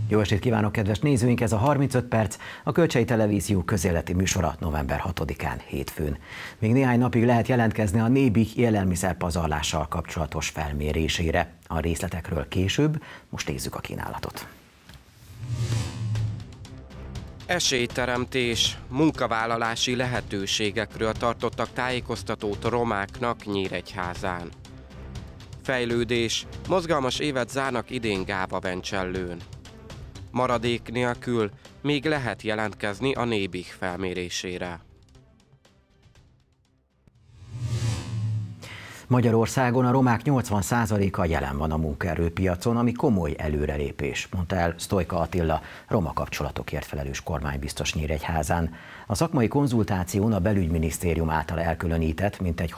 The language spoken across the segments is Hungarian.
Jó estét kívánok, kedves nézőink! Ez a 35 perc, a Kölcsei Televízió közéleti műsora november 6-án hétfőn. Még néhány napig lehet jelentkezni a Nébih élelmiszerpazarlással kapcsolatos felmérésére. A részletekről később, most nézzük a kínálatot. Esélyteremtés, munkavállalási lehetőségekről tartottak tájékoztatót romáknak Nyíregyházán. Fejlődés, mozgalmas évet zárnak idén Gáva-Vencsellőn. Maradék nélkül még lehet jelentkezni a Nébih felmérésére. Magyarországon a romák 80%-a jelen van a munkaerőpiacon, ami komoly előrelépés, mondta el Sztojka Attila, roma kapcsolatokért felelős kormánybiztos Nyíregyházán. A szakmai konzultáción a belügyminisztérium által elkülönített mintegy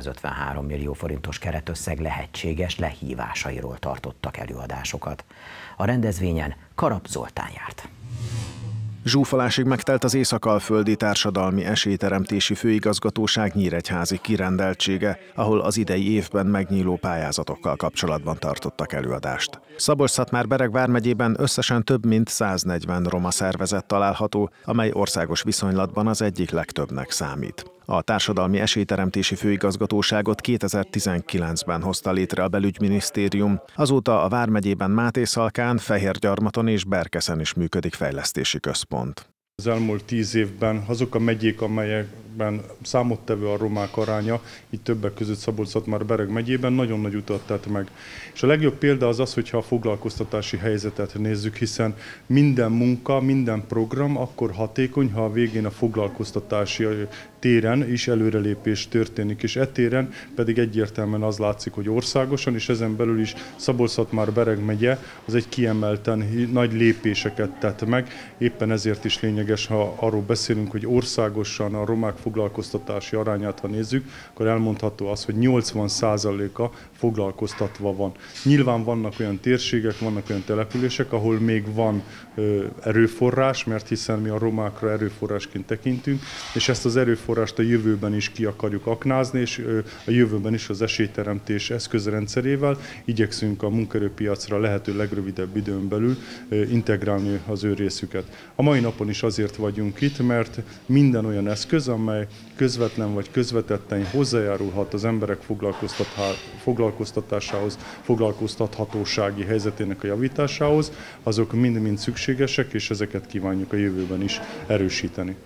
653 millió forintos keretösszeg lehetséges lehívásairól tartottak előadásokat. A rendezvényen Karap Zoltán járt. Zsúfolásig megtelt az Észak-Alföldi Társadalmi Esélyteremtési Főigazgatóság nyíregyházi kirendeltsége, ahol az idei évben megnyíló pályázatokkal kapcsolatban tartottak előadást. Szabolcs-Szatmár-Bereg vármegyében összesen több mint 140 roma szervezet található, amely országos viszonylatban az egyik legtöbbnek számít. A Társadalmi Esélyteremtési Főigazgatóságot 2019-ben hozta létre a belügyminisztérium, azóta a vármegyében Mátészalkán, Fehérgyarmaton és Berkeszen is működik fejlesztési központ. Az elmúlt 10 évben azok a megyék, amelyekben számottevő a romák aránya, itt többek között Szabolcs-Szatmár-Bereg megyében nagyon nagy utat tett meg. És a legjobb példa az, hogyha a foglalkoztatási helyzetet nézzük, hiszen minden munka, minden program akkor hatékony, ha a végén a foglalkoztatási téren is előrelépés történik, és téren pedig egyértelműen az látszik, hogy országosan, és ezen belül is Szabolcs-Szatmár-Bereg megye az egy kiemelten nagy lépéseket tett meg, éppen ezért is lényeges, ha arról beszélünk, hogy országosan a romák foglalkoztatási arányát, ha nézzük, akkor elmondható az, hogy 80%-a foglalkoztatva van. Nyilván vannak olyan térségek, vannak olyan települések, ahol még van erőforrás, mert hiszen mi a romákra erőforrásként tekintünk, és ezt az erőforrást a jövőben is ki akarjuk aknázni, és a jövőben is az esélyteremtés eszközrendszerével igyekszünk a munkaerőpiacra lehető legrövidebb időn belül integrálni az ő részüket. A mai napon is azért vagyunk itt, mert minden olyan eszköz, amely közvetlen vagy közvetetten hozzájárulhat az emberek foglalkoztatásához, foglalkoztathatósági helyzetének a javításához, azok mind-mind szükségesek, és ezeket kívánjuk a jövőben is erősíteni.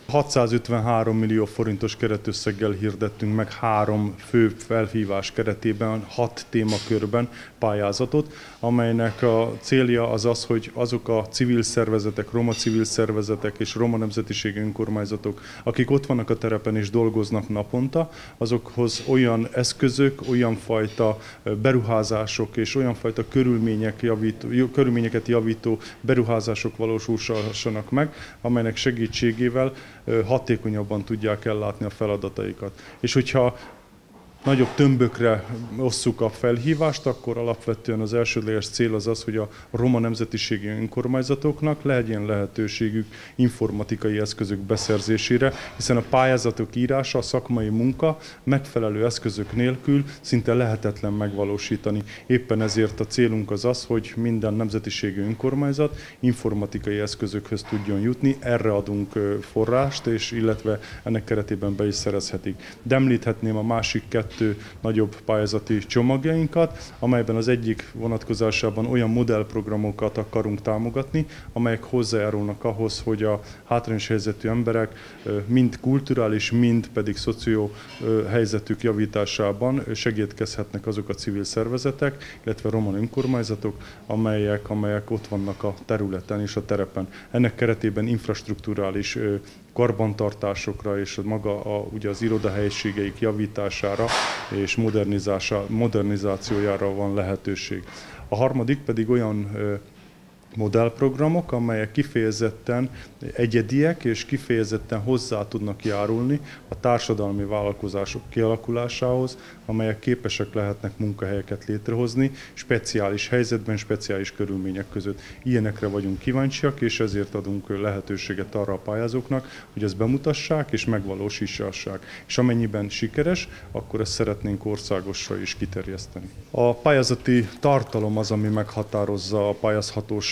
653 millió forintos keretösszeggel hirdettünk meg 3 fő felhívás keretében, 6 témakörben pályázatot, amelynek a célja az az, hogy azok a civil szervezetek, roma civil szervezetek és roma nemzetiségi önkormányzatok, akik ott vannak a terepen és dolgoznak naponta, azokhoz olyan eszközök, olyan fajta beruházások és olyan fajta körülményeket javító beruházások valósulhassanak meg, amelynek segítségével hatékonyabban tudják ellátni a feladataikat. És hogyha nagyobb tömbökre osszuk a felhívást, akkor alapvetően az elsődleges cél az az, hogy a roma nemzetiségi önkormányzatoknak legyen lehetőségük informatikai eszközök beszerzésére, hiszen a pályázatok írása, a szakmai munka megfelelő eszközök nélkül szinte lehetetlen megvalósítani. Éppen ezért a célunk az az, hogy minden nemzetiségi önkormányzat informatikai eszközökhöz tudjon jutni, erre adunk forrást, és illetve ennek keretében be is szerezhetik. De említhetném a másik 2 nagyobb pályázati csomagjainkat, amelyben az egyik vonatkozásában olyan modellprogramokat akarunk támogatni, amelyek hozzájárulnak ahhoz, hogy a hátrányos helyzetű emberek mind kulturális, mind pedig szoció helyzetük javításában segítkezhetnek azok a civil szervezetek, illetve roma önkormányzatok, amelyek ott vannak a területen és a terepen. Ennek keretében infrastrukturális karbantartásokra és ugye az irodahelyiségeik javítására és modernizációjára van lehetőség. A harmadik pedig olyan modellprogramok, amelyek kifejezetten egyediek és kifejezetten hozzá tudnak járulni a társadalmi vállalkozások kialakulásához, amelyek képesek lehetnek munkahelyeket létrehozni speciális helyzetben, speciális körülmények között. Ilyenekre vagyunk kíváncsiak, és ezért adunk lehetőséget arra a pályázóknak, hogy ezt bemutassák és megvalósítsák. És amennyiben sikeres, akkor ezt szeretnénk országosra is kiterjeszteni. A pályázati tartalom az, ami meghatározza a pályázhatóságot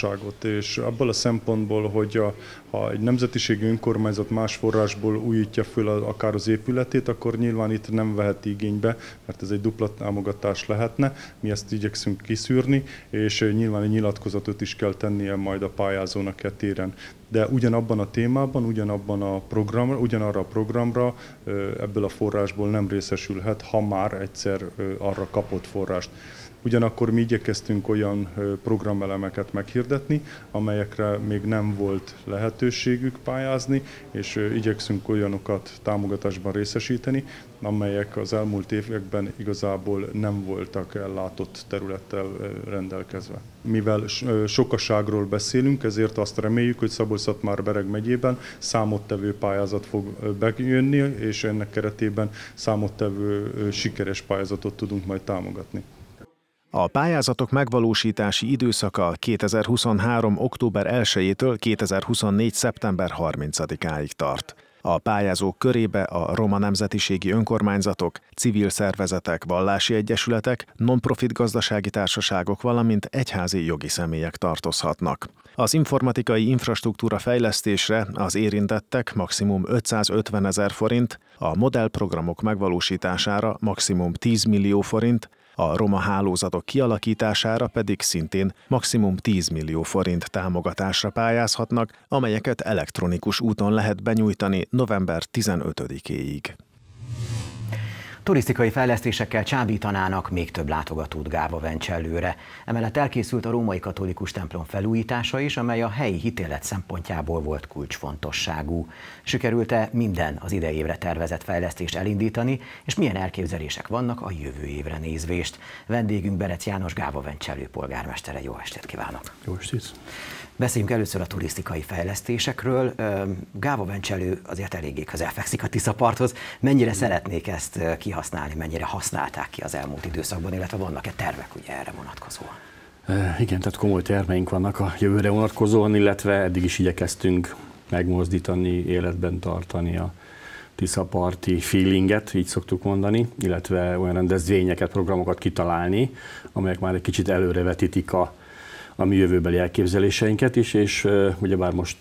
fontosságot, és abból a szempontból, hogy ha egy nemzetiségi önkormányzat más forrásból újítja föl akár az épületét, akkor nyilván itt nem veheti igénybe, mert ez egy dupla támogatás lehetne. Mi ezt igyekszünk kiszűrni, és nyilván egy nyilatkozatot is kell tennie majd a pályázónak e téren. De ugyanabban a témában, ugyanarra a programra ebből a forrásból nem részesülhet, ha már egyszer arra kapott forrást. Ugyanakkor mi igyekeztünk olyan programelemeket meghirdetni, amelyekre még nem volt lehetőségük pályázni, és igyekszünk olyanokat támogatásban részesíteni, amelyek az elmúlt években igazából nem voltak ellátott területtel rendelkezve. Mivel sokaságról beszélünk, ezért azt reméljük, hogy Szabolcs-Szatmár-Bereg megyében számottevő pályázat fog bejönni, és ennek keretében számottevő sikeres pályázatot tudunk majd támogatni. A pályázatok megvalósítási időszaka 2023. október 1-től 2024. szeptember 30-áig tart. A pályázók körébe a roma nemzetiségi önkormányzatok, civil szervezetek, vallási egyesületek, non-profit gazdasági társaságok, valamint egyházi jogi személyek tartozhatnak. Az informatikai infrastruktúra fejlesztésre az érintettek maximum 550 000 forint, a modellprogramok megvalósítására maximum 10 millió forint, a roma hálózatok kialakítására pedig szintén maximum 10 millió forint támogatásra pályázhatnak, amelyeket elektronikus úton lehet benyújtani november 15-éig. Turisztikai fejlesztésekkel csábítanának még több látogatót Gáva-Vencsellőre. Emellett elkészült a római katolikus templom felújítása is, amely a helyi hitélet szempontjából volt kulcsfontosságú. Sikerült-e minden az idei évre tervezett fejlesztést elindítani, és milyen elképzelések vannak a jövő évre nézvést? Vendégünk Berec János, Gáva-Vencsellő polgármestere. Jó estét kívánok! Jó estét! Beszéljünk először a turisztikai fejlesztésekről. Gáva-Vencsellő azért eléggé közel fekszik a Tiszaparthoz. Mennyire szeretnék ezt kihasználni, mennyire használták ki az elmúlt időszakban, illetve vannak-e tervek ugye erre vonatkozóan? Igen, tehát komoly terveink vannak a jövőre vonatkozóan, illetve eddig is igyekeztünk megmozdítani, életben tartani a tiszaparti feelinget, így szoktuk mondani, illetve olyan rendezvényeket, programokat kitalálni, amelyek már egy kicsit előrevetítik a mi jövőbeli elképzeléseinket is, és ugyebár most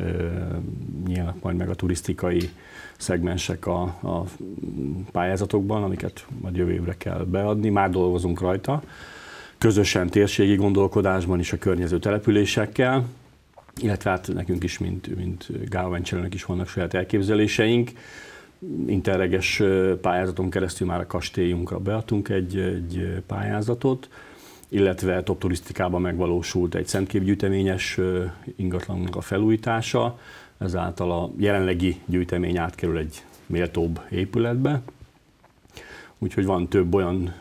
nyílnak majd meg a turisztikai szegmensek a pályázatokban, amiket majd jövő évre kell beadni, már dolgozunk rajta, közösen térségi gondolkodásban is a környező településekkel, illetve hát nekünk is, mint Gáva-Vencsellőnek is vannak saját elképzeléseink. Interreges pályázaton keresztül már a kastélyunkra beadtunk egy pályázatot, illetve top turisztikában megvalósult egy szentképgyűjteményes ingatlannak a felújítása, ezáltal a jelenlegi gyűjtemény átkerül egy méltóbb épületbe. Úgyhogy van több olyan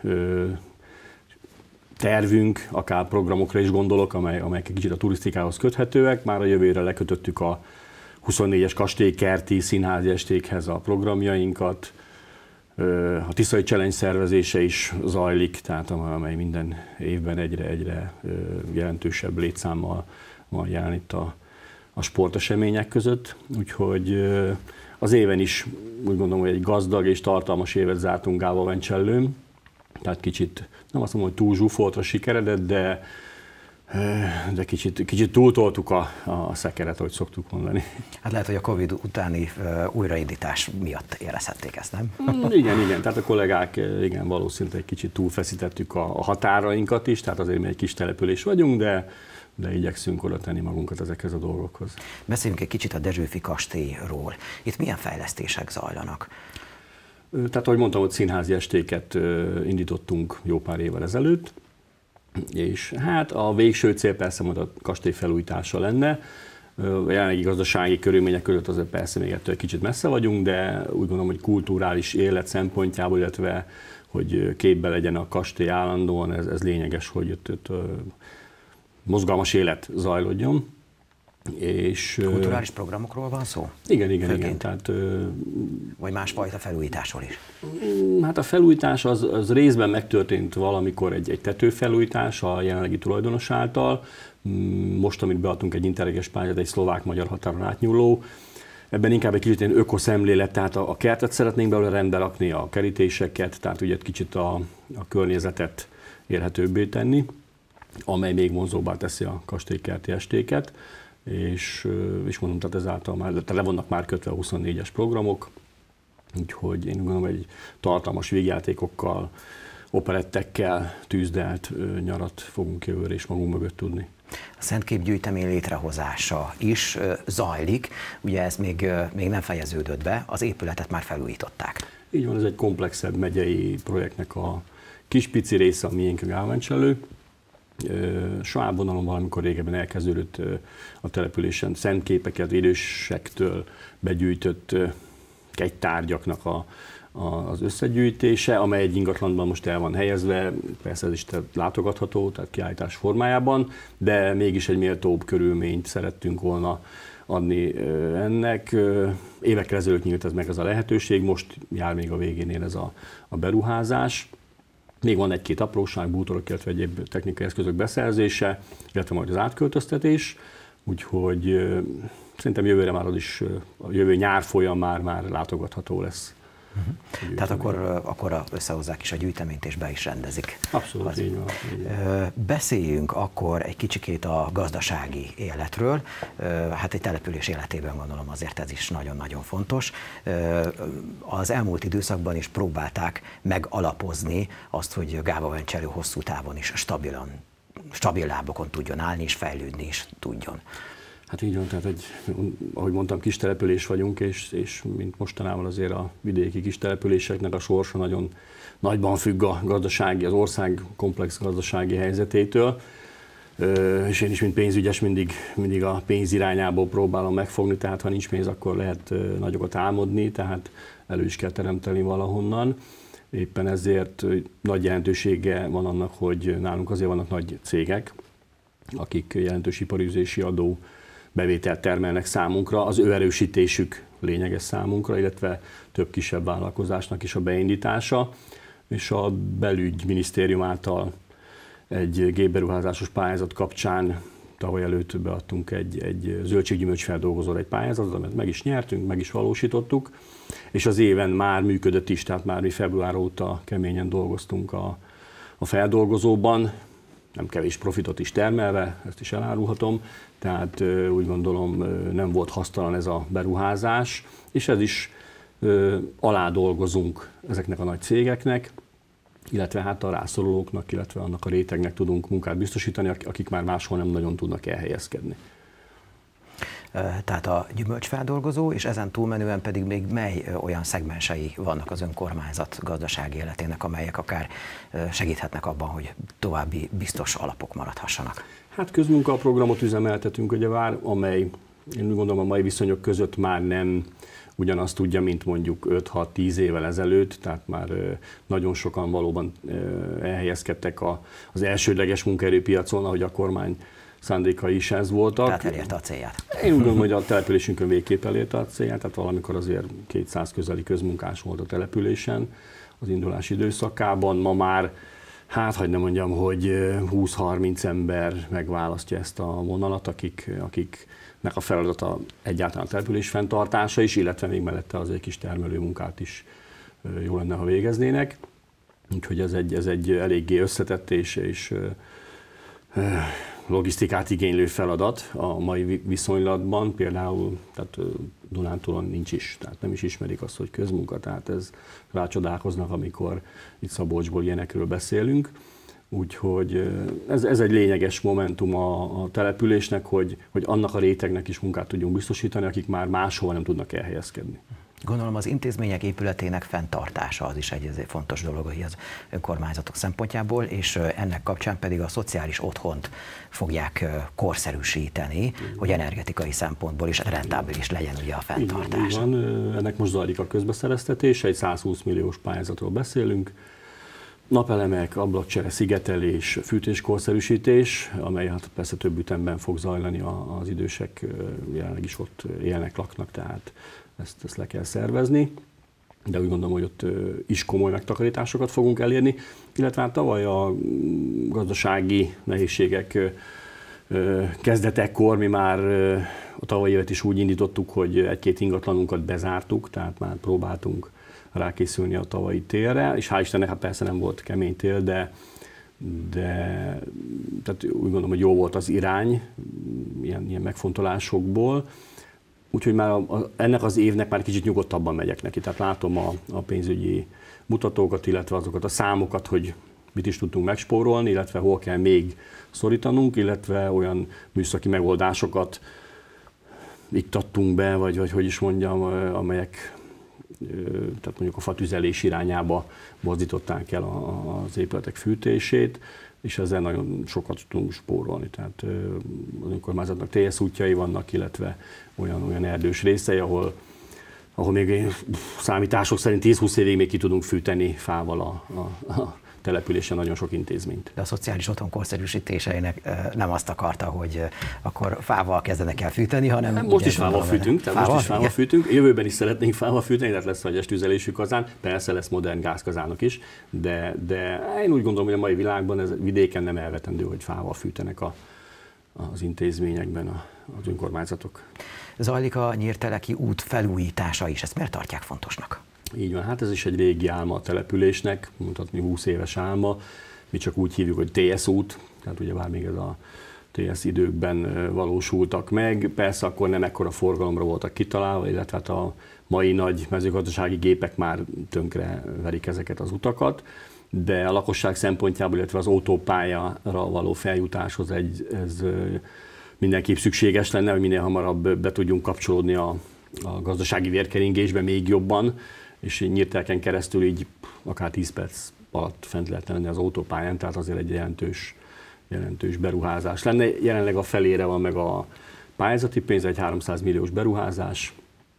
tervünk, akár programokra is gondolok, amelyek egy kicsit a turisztikához köthetőek. Már a jövőre lekötöttük a 24-es kastélykerti színházi estékhez a programjainkat. A Tiszai Challenge szervezése is zajlik, tehát amely minden évben egyre jelentősebb létszámmal van jelen itt a sportesemények között. Úgyhogy az éven is úgy gondolom, hogy egy gazdag és tartalmas évet zártunk Gáva-Vencsellőn. Tehát kicsit, nem azt mondom, hogy túl zsúfoltra sikeredett, de kicsit túltoltuk a szekeret, ahogy szoktuk mondani. Hát lehet, hogy a Covid utáni újraindítás miatt érezhették ezt, nem? Igen, tehát a kollégák, igen, valószínűleg egy kicsit túlfeszítettük a határainkat is, tehát azért mi egy kis település vagyunk, de igyekszünk oda tenni magunkat ezekhez a dolgokhoz. Beszéljünk egy kicsit a Dezsőfi kastélyról. Itt milyen fejlesztések zajlanak? Tehát, ahogy mondtam, hogy színházi estéket indítottunk jó pár évvel ezelőtt, és hát a végső cél persze majd a kastély felújítása lenne. A jelenlegi gazdasági körülmények között azért persze még ettől egy kicsit messze vagyunk, de úgy gondolom, hogy kulturális élet szempontjából, illetve hogy képbe legyen a kastély állandóan, ez lényeges, hogy ott mozgalmas élet zajlodjon. És, kulturális programokról van szó? Igen. Tehát, vagy másfajta felújításról is? Hát a felújítás az részben megtörtént valamikor egy tetőfelújítás a jelenlegi tulajdonos által. Most, amit beadtunk egy interreges pályázat, egy szlovák-magyar határon átnyúló. Ebben inkább egy kicsit ökoszemlélet, tehát a kertet szeretnénk belőle rendbe rakni, a kerítéseket, tehát ugye kicsit a környezetet élhetőbbé tenni. amely még vonzóbbá teszi a kastélykerti estéket, és mondom, tehát ezáltal már le vannak már kötve a 24-es programok, úgyhogy én gondolom, egy tartalmas végjátékokkal, operettekkel tűzdelt nyarat fogunk jövőre is magunk mögött tudni. A Szentkép-gyűjtemény létrehozása is zajlik, ugye ez még nem fejeződött be, az épületet már felújították. Így van, ez egy komplexebb megyei projektnek a kis-pici része, a miénk a Gávavencselő. Svábvonalon valamikor régebben elkezdődött a településen szentképeket, idősektől begyűjtött kegytárgyaknak az összegyűjtése, amely egy ingatlanban most el van helyezve, persze ez is látogatható, tehát kiállítás formájában, de mégis egy méltóbb körülményt szerettünk volna adni ennek. Évekkel ezelőtt nyílt ez meg ez a lehetőség, most jár még a végénél ez a beruházás. Még van egy-két apróság, bútorok, illetve egyéb technikai eszközök beszerzése, illetve majd az átköltöztetés, úgyhogy szerintem jövőre már a jövő nyár folyamán már látogatható lesz. Tehát akkor összehozzák is a gyűjteményt és be is rendezik. Abszolút, így van. Beszéljünk akkor egy kicsikét a gazdasági életről. Hát egy település életében gondolom azért ez is nagyon-nagyon fontos. Az elmúlt időszakban is próbálták megalapozni azt, hogy Gávavencselő hosszú távon is stabil lábokon tudjon állni és fejlődni is tudjon. Hát így van, tehát ahogy mondtam, kis település vagyunk, és mint mostanában azért a vidéki kis településeknek a sorsa nagyon nagyban függ az ország komplex gazdasági helyzetétől. És én is, mint pénzügyes, mindig a pénz irányából próbálom megfogni, tehát ha nincs pénz, akkor lehet nagyokat álmodni, tehát elő is kell teremteni valahonnan. Éppen ezért nagy jelentősége van annak, hogy nálunk azért vannak nagy cégek, akik jelentős iparűzési adó bevételt termelnek számunkra, az ő erősítésük lényeges számunkra, illetve több kisebb vállalkozásnak is a beindítása, és a belügyminisztérium által egy gépberuházásos pályázat kapcsán tavaly előtt beadtunk egy zöldséggyümölcs feldolgozóra egy pályázatot, amit meg is nyertünk, meg is valósítottuk, és az éven már működött is, tehát már mi február óta keményen dolgoztunk a feldolgozóban, nem kevés profitot is termelve, ezt is elárulhatom, tehát úgy gondolom nem volt hasztalan ez a beruházás, és ez is alá dolgozunk ezeknek a nagy cégeknek, illetve hát a rászorulóknak, illetve annak a rétegnek tudunk munkát biztosítani, akik már máshol nem nagyon tudnak elhelyezkedni. Tehát a gyümölcsfeldolgozó, és ezen túlmenően pedig még mely olyan szegmensei vannak az önkormányzat gazdasági életének, amelyek akár segíthetnek abban, hogy további biztos alapok maradhassanak? Hát közmunkaprogramot üzemeltetünk, ugye vár, amely én úgy gondolom a mai viszonyok között már nem ugyanazt tudja, mint mondjuk 5-6-10 évvel ezelőtt, tehát már nagyon sokan valóban elhelyezkedtek az elsődleges munkaerőpiacon, ahogy a kormány szándékai is ez voltak. Tehát elérte a célját. Én úgy gondolom, hogy a településünkön végképp elérte a célját, tehát valamikor azért 200 közeli közmunkás volt a településen az indulási időszakában. Ma már, hát hogy nem mondjam, hogy 20-30 ember megválasztja ezt a vonalat, akiknek a feladata egyáltalán a település fenntartása is, illetve még mellette az egy kis termelő munkát is jó lenne, ha végeznének. Úgyhogy ez egy eléggé összetett és logisztikát igénylő feladat a mai viszonylatban, például tehát Dunántúlon nincs is, tehát nem is ismerik azt, hogy közmunka, tehát ez rácsodálkoznak, amikor itt Szabolcsból ilyenekről beszélünk. Úgyhogy ez egy lényeges momentum a településnek, hogy annak a rétegnek is munkát tudjunk biztosítani, akik már máshol nem tudnak elhelyezkedni. Gondolom az intézmények épületének fenntartása az is egy fontos dolog az önkormányzatok szempontjából, és ennek kapcsán pedig a szociális otthont fogják korszerűsíteni, hogy energetikai szempontból is rentábilis legyen ugye a fenntartás. Így van. Ennek most zajlik a közbeszereztetés, egy 120 milliós pályázatról beszélünk. Napelemek, ablakcsere, szigetelés, fűtéskorszerűsítés, amely hát persze több ütemben fog zajlani, az idősek jelenleg is ott élnek, laknak, tehát ezt le kell szervezni, de úgy gondolom, hogy ott is komoly megtakarításokat fogunk elérni, illetve hát tavaly a gazdasági nehézségek kezdetekkor mi már a tavalyi évet is úgy indítottuk, hogy egy-két ingatlanunkat bezártuk, tehát már próbáltunk rákészülni a tavalyi télre, és hál' Istennek hát persze nem volt kemény tél, de de tehát úgy gondolom, hogy jó volt az irány ilyen megfontolásokból. Úgyhogy már ennek az évnek már kicsit nyugodtabban megyek neki. Tehát látom a pénzügyi mutatókat, illetve azokat a számokat, hogy mit is tudtunk megspórolni, illetve hol kell még szorítanunk, illetve olyan műszaki megoldásokat iktattunk be, vagy hogy is mondjam, amelyek tehát mondjuk a fatüzelés irányába mozdították el az épületek fűtését, és ezzel nagyon sokat tudunk spórolni. Tehát az önkormányzatnak TS útjai vannak, illetve olyan erdős részei, ahol még számítások szerint 10-20 évig még ki tudunk fűteni fával a településen nagyon sok intézményt. De a szociális otthon korszerűsítéseinek nem azt akarta, hogy akkor fával kezdenek el fűteni, hanem... Most is fával fűtünk, jövőben is szeretnénk fával fűteni, tehát lesz fagyas tüzelésű kazán, persze lesz modern gázkazánok is, de én úgy gondolom, hogy a mai világban ez vidéken nem elvetendő, hogy fával fűtenek az intézményekben az önkormányzatok. Zajlik a Nyírteleki út felújítása is, ezt miért tartják fontosnak? Így van, hát ez is egy régi álma a településnek, mondhatni 20 éves álma. Mi csak úgy hívjuk, hogy TS út, tehát ugyebár még ez a TS időkben valósultak meg. Persze akkor nem ekkora forgalomra voltak kitalálva, illetve hát a mai nagy mezőgazdasági gépek már tönkre verik ezeket az utakat, de a lakosság szempontjából, illetve az autópályára való feljutáshoz ez mindenképp szükséges lenne, hogy minél hamarabb be tudjunk kapcsolódni a gazdasági vérkeringésbe még jobban, és Nyírtelken keresztül így akár 10 perc alatt fent lehetne lenni az autópályán, tehát azért egy jelentős beruházás lenne. Jelenleg a felére van meg a pályázati pénz, egy 300 milliós beruházás,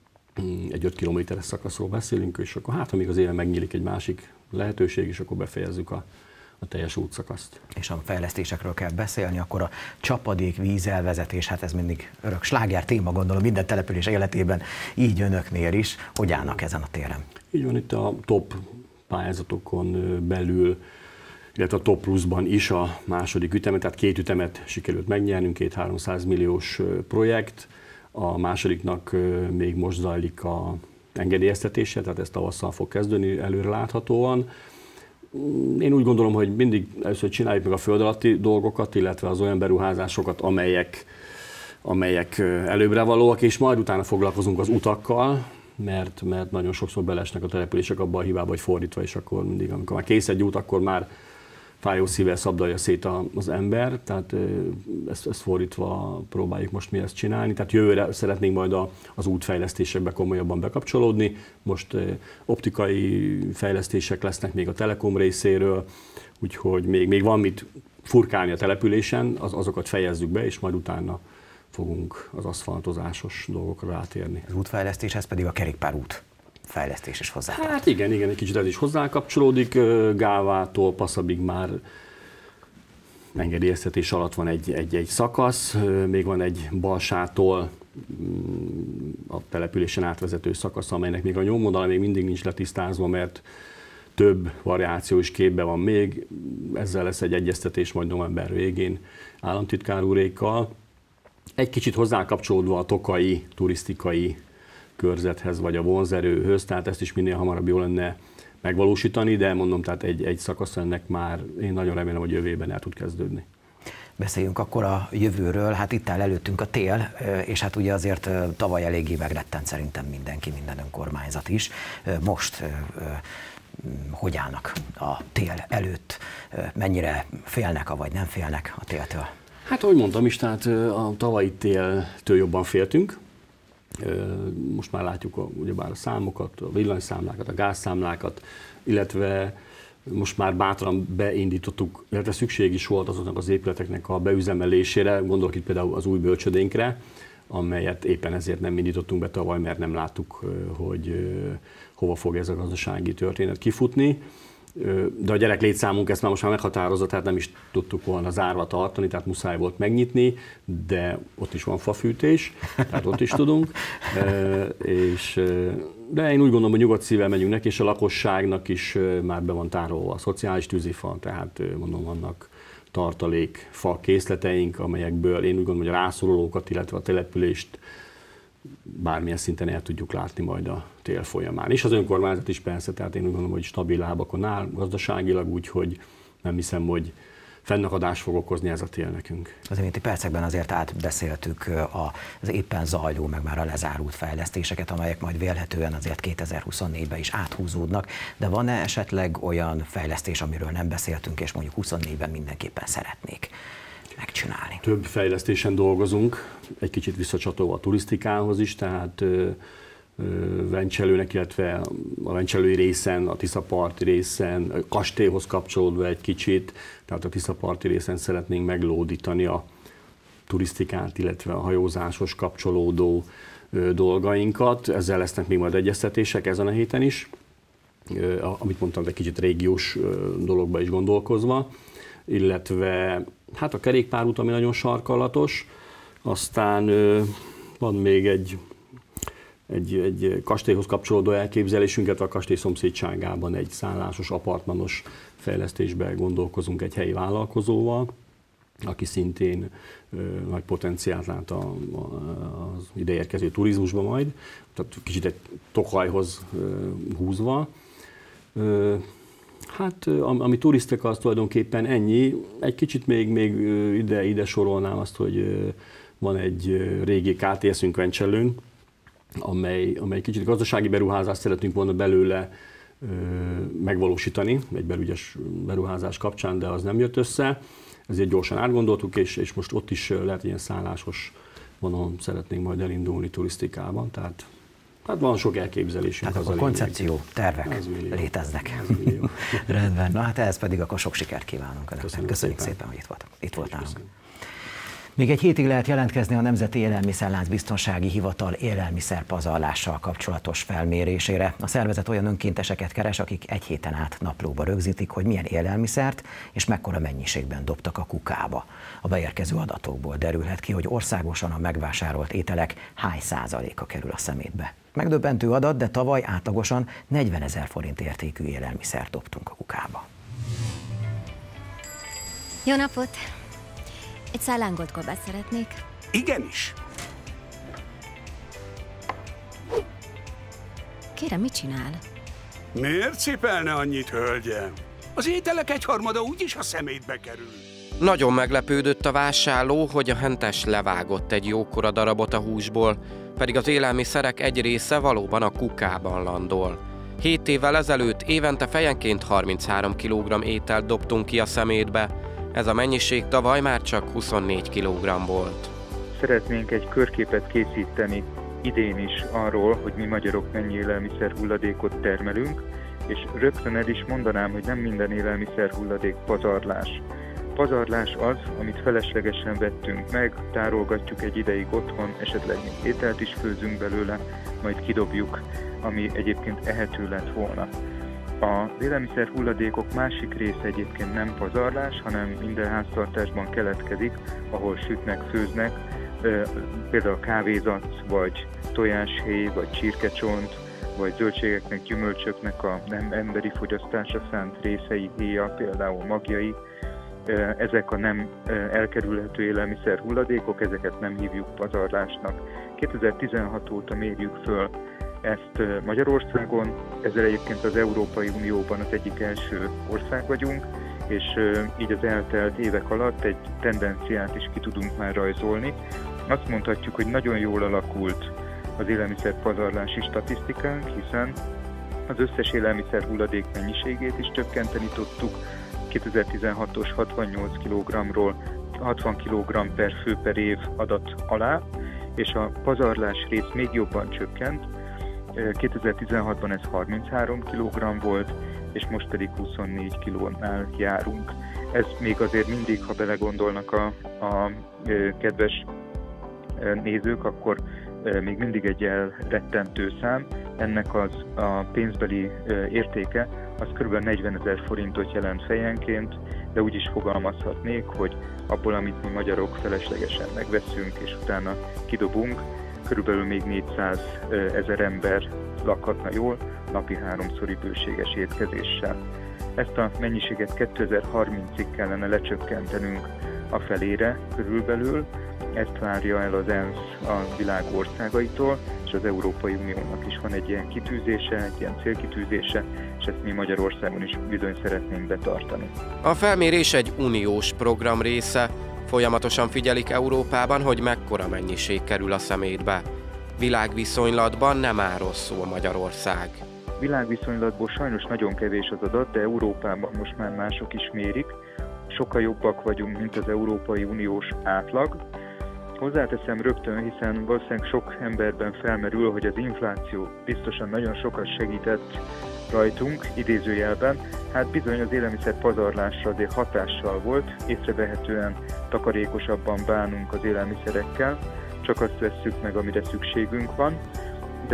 egy 5 kilométeres szakaszról beszélünk, és akkor hát, amíg az éven megnyílik egy másik lehetőség, és akkor befejezzük a teljes útszakaszt. És a fejlesztésekről kell beszélni, akkor a csapadék, vízelvezetés, hát ez mindig örök sláger téma, gondolom minden település életében, így önöknél is. Hogy állnak ezen a téren? Így van, itt a top pályázatokon belül, illetve a top pluszban is a második ütemet, tehát 2 ütemet sikerült megnyernünk, 200-300 milliós projekt. A másodiknak még most zajlik a engedélyeztetése, tehát ez tavasszal fog kezdődni előre láthatóan. Én úgy gondolom, hogy mindig először csináljuk meg a föld alatti dolgokat, illetve az olyan beruházásokat, amelyek előbbre valóak, és majd utána foglalkozunk az utakkal, mert nagyon sokszor belesnek a települések abba a hibába, hogy fordítva, és akkor mindig, amikor már kész egy út, akkor már fájó szívvel szabdalja szét az ember, tehát ezt fordítva próbáljuk most mi ezt csinálni. Tehát jövőre szeretnénk majd az útfejlesztésekbe komolyabban bekapcsolódni. Most optikai fejlesztések lesznek még a Telekom részéről, úgyhogy még van mit furkálni a településen, azokat fejezzük be, és majd utána fogunk az aszfaltozásos dolgokra rátérni. Az útfejlesztéshez pedig a kerékpárút fejlesztés is hozzátartozik. Hát igen, egy kicsit ez is hozzákapcsolódik. Gávától Passzabig már engedélyeztetés alatt van egy szakasz, még van egy Balsától a településen átvezető szakasz, amelynek még a nyomvonala még mindig nincs letisztázva, mert több variáció is képbe van még. Ezzel lesz egy egyeztetés majd november végén államtitkár úrékkal. Egy kicsit hozzákapcsolódva a tokai turisztikai körzethez, vagy a vonzerőhöz, tehát ezt is minél hamarabb jó lenne megvalósítani, de mondom, tehát egy szakasz ennek már én nagyon remélem, hogy jövőben el tud kezdődni. Beszéljünk akkor a jövőről, hát itt áll előttünk a tél, és hát ugye azért tavaly eléggé megrettent szerintem mindenki, minden önkormányzat is. Most hogy állnak a tél előtt? Mennyire félnek, vagy nem félnek a téltől? Hát, ahogy mondtam is, tehát a tavalyi téltől jobban féltünk. Most már látjuk ugyebár a számokat, a villanyszámlákat, a gázszámlákat, illetve most már bátran beindítottuk, illetve szükség is volt azoknak az épületeknek a beüzemelésére, gondolok itt például az új bölcsödénkre, amelyet éppen ezért nem indítottunk be tavaly, mert nem láttuk, hogy hova fog ez a gazdasági történet kifutni. De a gyerek létszámunk ezt már most már meghatározza, tehát nem is tudtuk volna zárva tartani, tehát muszáj volt megnyitni, de ott is van fafűtés, tehát ott is tudunk. De én úgy gondolom, hogy nyugodt szívvel megyünk neki, és a lakosságnak is már be van tárolva a szociális tűzifa, tehát mondom, vannak tartalékfa készleteink, amelyekből én úgy gondolom, hogy a rászorulókat, illetve a települést bármilyen szinten el tudjuk látni majd a tél folyamán. És az önkormányzat is persze, tehát én úgy gondolom, hogy stabil lábakon áll gazdaságilag, úgyhogy nem hiszem, hogy fennakadást fog okozni ez a tél nekünk. Az iménti percekben azért átbeszéltük az éppen zajló, meg már a lezárult fejlesztéseket, amelyek majd vélhetően azért 2024-ben is áthúzódnak, de van-e esetleg olyan fejlesztés, amiről nem beszéltünk, és mondjuk 24-ben mindenképpen szeretnék megcsinálni? Több fejlesztésen dolgozunk, egy kicsit visszacsatolva a turisztikához is, tehát Vencselőnek, illetve a vencselői részen, a Tiszaparti részen, a kastélyhoz kapcsolódva egy kicsit, tehát a Tiszaparti részen szeretnénk meglódítani a turisztikát, illetve a hajózáshoz kapcsolódó dolgainkat. Ezzel lesznek még majd egyeztetések ezen a héten is, amit mondtam, egy kicsit régiós dologba is gondolkozva, illetve hát a kerékpárút, ami nagyon sarkallatos, aztán van még egy kastélyhoz kapcsolódó elképzelésünket, a kastély szomszédságában egy szállásos, apartmanos fejlesztésben gondolkozunk egy helyi vállalkozóval, aki szintén nagy potenciált lát az ideérkező turizmusban majd, tehát kicsit egy Tokajhoz húzva. Hát, ami turisztika, az tulajdonképpen ennyi. Egy kicsit még ide sorolnám azt, hogy van egy régi KTS-ünk Vencselőn, amely kicsit gazdasági beruházást szeretnénk volna belőle megvalósítani, egy belügyes beruházás kapcsán, de az nem jött össze. Ezért gyorsan átgondoltuk, és most ott is lehet ilyen szállásos vonalon szeretnénk majd elindulni turisztikában. Tehát hát van sok elképzelésünk. Tehát akkor koncepció, tervek léteznek. Rendben, na hát ehhez pedig akkor sok sikert kívánunk önöknek. Köszönjük szépen, hogy itt volt nálunk. Még egy hétig lehet jelentkezni a Nemzeti Élelmiszerlánc Biztonsági Hivatal élelmiszerpazarlással kapcsolatos felmérésére. A szervezet olyan önkénteseket keres, akik egy héten át naplóba rögzítik, hogy milyen élelmiszert és mekkora mennyiségben dobtak a kukába. A beérkező adatokból derülhet ki, hogy országosan a megvásárolt ételek hány százaléka kerül a szemétbe. Megdöbbentő adat, de tavaly átlagosan 40 000 forint értékű élelmiszert dobtunk a kukába. Jó napot! Egy szál lángolt kolbászt szeretnék. Igenis. Kérem, mit csinál? Miért cipelne annyit, hölgyem? Az ételek egyharmada úgyis a szemétbe kerül. Nagyon meglepődött a vásárló, hogy a hentes levágott egy jókora darabot a húsból, pedig az élelmiszerek egy része valóban a kukában landol. 7 évvel ezelőtt évente fejenként 33 kg ételt dobtunk ki a szemétbe, ez a mennyiség tavaly már csak 24 kg volt. Szeretnénk egy körképet készíteni idén is arról, hogy mi magyarok mennyi élelmiszer hulladékot termelünk, és rögtön el is mondanám, hogy nem minden élelmiszer hulladék pazarlás. Pazarlás az, amit feleslegesen vettünk meg, tárolgatjuk egy ideig otthon, esetleg még ételt is főzünk belőle, majd kidobjuk, ami egyébként ehető lett volna. Az élelmiszer hulladékok másik része egyébként nem pazarlás, hanem minden háztartásban keletkezik, ahol sütnek, főznek, például kávézat, vagy tojáshéj, vagy csirkecsont, vagy zöldségeknek, gyümölcsöknek a nem emberi fogyasztásra szánt részei, héja, például magjai. Ezek a nem elkerülhető élelmiszer hulladékok, ezeket nem hívjuk pazarlásnak. 2016 óta mérjük föl ezt Magyarországon, ezzel egyébként az Európai Unióban az egyik első ország vagyunk, és így az eltelt évek alatt egy tendenciát is ki tudunk már rajzolni. Azt mondhatjuk, hogy nagyon jól alakult az élelmiszerpazarlási statisztikánk, hiszen az összes élelmiszer hulladék mennyiségét is csökkenteni tudtuk, 2016-os 68 kg-ról 60 kg per fő per év adat alá, és a pazarlás rész még jobban csökkent. 2016-ban ez 33 kg volt, és most pedig 24 kg-nál járunk. Ez még azért mindig, ha belegondolnak a kedves nézők, akkor még mindig egy elrettentő szám. Ennek a pénzbeli értéke az kb. 40 000 forintot jelent fejenként, de úgy is fogalmazhatnék, hogy abból, amit mi magyarok feleslegesen megveszünk és utána kidobunk, körülbelül még 400 000 ember lakhatna jól, napi 3-szori bőséges étkezéssel. Ezt a mennyiséget 2030-ig kellene lecsökkentenünk a felére körülbelül, Ezt várja el az ENSZ a világ országaitól, és az Európai Uniónak is van egy ilyen kitűzése, egy ilyen célkitűzése, és ezt mi Magyarországon is bizony szeretnénk betartani. A felmérés egy uniós program része. Folyamatosan figyelik Európában, hogy mekkora mennyiség kerül a szemétbe. Világviszonylatban nem áll rosszul Magyarország. Világviszonylatból sajnos nagyon kevés az adat, de Európában most már mások is mérik. Sokkal jobbak vagyunk, mint az Európai Uniós átlag. Hozzáteszem rögtön, hiszen valószínűleg sok emberben felmerül, hogy az infláció biztosan nagyon sokat segített rajtunk, idézőjelben. Hát bizony az élelmiszer pazarlásra azért hatással volt, észrevehetően takarékosabban bánunk az élelmiszerekkel, csak azt vesszük meg, amire szükségünk van, de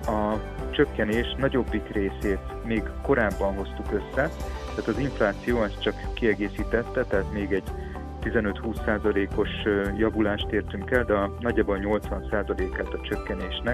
a csökkenés nagyobbik részét még korábban hoztuk össze, tehát az infláció ezt csak kiegészítette, tehát még egy 15-20%-os javulást értünk el, de nagyjából 80%-át a csökkenésnek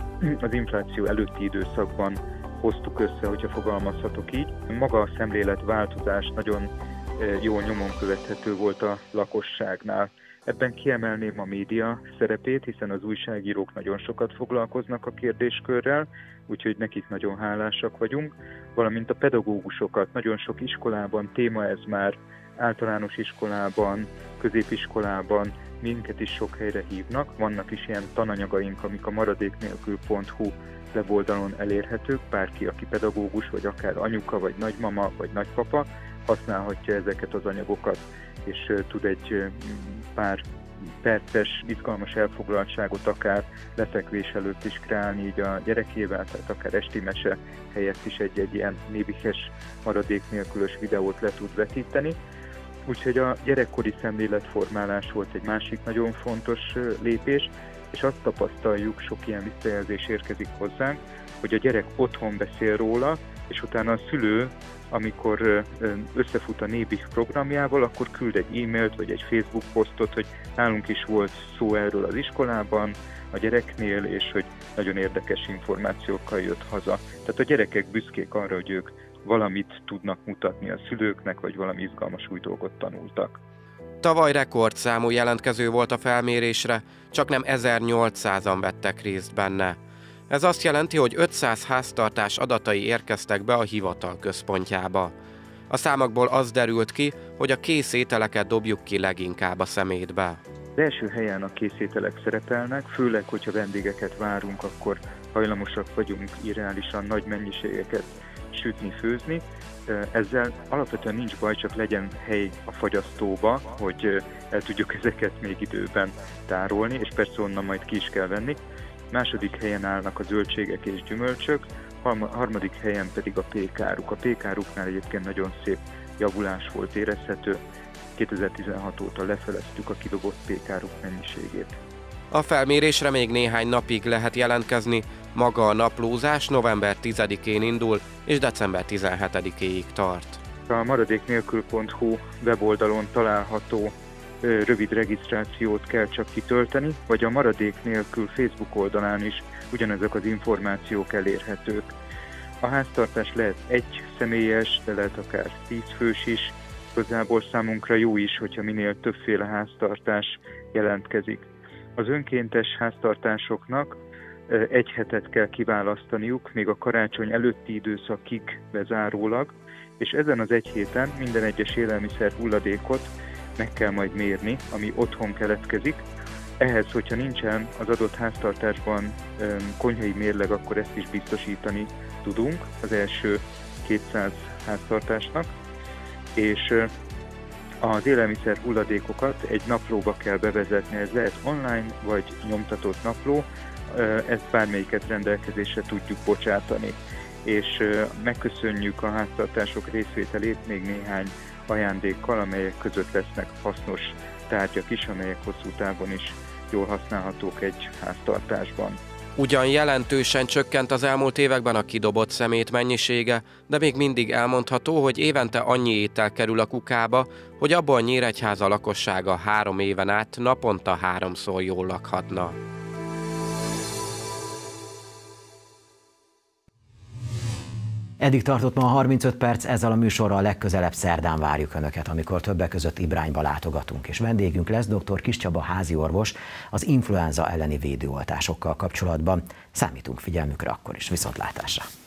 az infláció előtti időszakban hoztuk össze, hogyha fogalmazhatok így. Maga a szemléletváltozás nagyon jól nyomon követhető volt a lakosságnál. Ebben kiemelném a média szerepét, hiszen az újságírók nagyon sokat foglalkoznak a kérdéskörrel, úgyhogy nekik nagyon hálásak vagyunk, valamint a pedagógusokat. Nagyon sok iskolában téma ez már, általános iskolában, középiskolában, minket is sok helyre hívnak. Vannak is ilyen tananyagaink, amik a maradéknélkül.hu weboldalon elérhetők. Bárki, aki pedagógus, vagy akár anyuka, vagy nagymama, vagy nagypapa, használhatja ezeket az anyagokat, és tud egy pár perces, izgalmas elfoglaltságot akár lefekvés előtt is kreálni így a gyerekével, tehát akár esti mese helyett is egy ilyen nébihes, maradék nélkülös videót le tud vetíteni. Úgyhogy a gyerekkori szemléletformálás volt egy másik nagyon fontos lépés, és azt tapasztaljuk, sok ilyen visszajelzés érkezik hozzánk, hogy a gyerek otthon beszél róla, és utána a szülő, amikor összefut a Nébih programjával, akkor küld egy e-mailt vagy egy Facebook posztot, hogy nálunk is volt szó erről az iskolában, a gyereknél, és hogy nagyon érdekes információkkal jött haza. Tehát a gyerekek büszkék arra, hogy ők valamit tudnak mutatni a szülőknek, vagy valami izgalmas új dolgot tanultak. Tavaly rekordszámú jelentkező volt a felmérésre, csaknem 1800-an vettek részt benne. Ez azt jelenti, hogy 500 háztartás adatai érkeztek be a hivatal központjába. A számokból az derült ki, hogy a kész ételeket dobjuk ki leginkább a szemétbe. Az első helyen a készételek szerepelnek, főleg, hogyha vendégeket várunk, akkor hajlamosak vagyunk irreálisan nagy mennyiségeket sütni, főzni. Ezzel alapvetően nincs baj, csak legyen hely a fagyasztóba, hogy el tudjuk ezeket még időben tárolni, és persze onnan majd ki is kell venni. Második helyen állnak a zöldségek és gyümölcsök, harmadik helyen pedig a pékáruk. A pékáruknál egyébként nagyon szép javulás volt érezhető. 2016 óta lefeleztük a kidobott pékáruk mennyiségét. A felmérésre még néhány napig lehet jelentkezni, maga a naplózás november 10-én indul és december 17-éig tart. A maradéknélkül.hu weboldalon található rövid regisztrációt kell csak kitölteni, vagy a Maradék Nélkül Facebook oldalán is ugyanezek az információk elérhetők. A háztartás lehet egy személyes, de lehet akár 10 fős is. Igazából számunkra jó is, hogyha minél többféle háztartás jelentkezik. Az önkéntes háztartásoknak egy hetet kell kiválasztaniuk, még a karácsony előtti időszakig bezárólag, és ezen az egy héten minden egyes élelmiszer hulladékot meg kell majd mérni, ami otthon keletkezik. Ehhez, hogyha nincsen az adott háztartásban konyhai mérleg, akkor ezt is biztosítani tudunk az első 200 háztartásnak, és az élelmiszer hulladékokat egy naplóba kell bevezetni, ez lehet online vagy nyomtatott napló, ezt bármelyiket rendelkezésre tudjuk bocsátani. És megköszönjük a háztartások részvételét még néhány ajándékkal, amelyek között lesznek hasznos tárgyak is, amelyek hosszú távon is jól használhatók egy háztartásban. Ugyan jelentősen csökkent az elmúlt években a kidobott szemét mennyisége, de még mindig elmondható, hogy évente annyi étel kerül a kukába, hogy abból Nyíregyháza lakossága 3 éven át naponta 3-szor jól lakhatna. Eddig tartott ma a 35 perc, ezzel a műsorral legközelebb szerdán várjuk Önöket, amikor többek között Ibrányba látogatunk, és vendégünk lesz dr. Kiss Csaba háziorvos az influenza elleni védőoltásokkal kapcsolatban. Számítunk figyelmükre akkor is. Viszontlátásra!